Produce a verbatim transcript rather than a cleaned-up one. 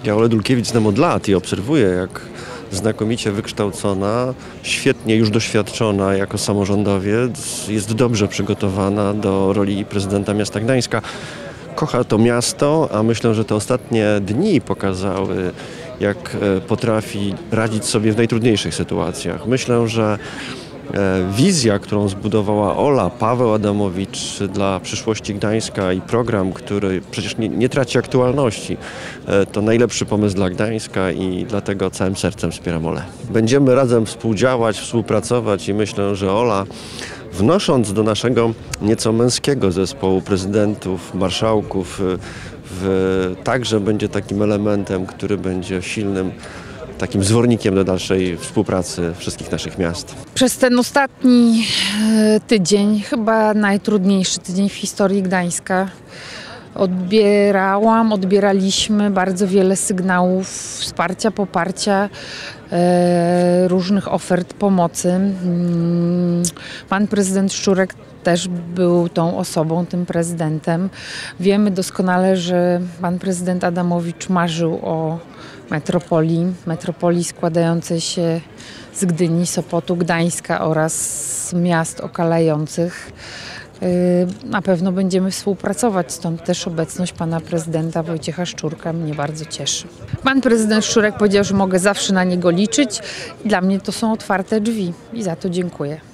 Ja Olę Dulkiewicz znam od lat i obserwuję, jak znakomicie wykształcona, świetnie już doświadczona jako samorządowiec, jest dobrze przygotowana do roli prezydenta miasta Gdańska. Kocha to miasto, a myślę, że te ostatnie dni pokazały, jak potrafi radzić sobie w najtrudniejszych sytuacjach. Myślę, że wizja, którą zbudowała Ola, Paweł Adamowicz dla przyszłości Gdańska i program, który przecież nie, nie traci aktualności, to najlepszy pomysł dla Gdańska i dlatego całym sercem wspieram Olę. Będziemy razem współdziałać, współpracować i myślę, że Ola, wnosząc do naszego nieco męskiego zespołu prezydentów, marszałków, w, także będzie takim elementem, który będzie silnym takim zwornikiem do dalszej współpracy wszystkich naszych miast. Przez ten ostatni tydzień, chyba najtrudniejszy tydzień w historii Gdańska, odbierałam, odbieraliśmy bardzo wiele sygnałów wsparcia, poparcia, e, różnych ofert pomocy. Pan prezydent Szczurek też był tą osobą, tym prezydentem. Wiemy doskonale, że pan prezydent Adamowicz marzył o metropolii, metropolii składającej się z Gdyni, Sopotu, Gdańska oraz miast okalających. Na pewno będziemy współpracować, stąd też obecność pana prezydenta Wojciecha Szczurka mnie bardzo cieszy. Pan prezydent Szczurek powiedział, że mogę zawsze na niego liczyć i dla mnie to są otwarte drzwi i za to dziękuję.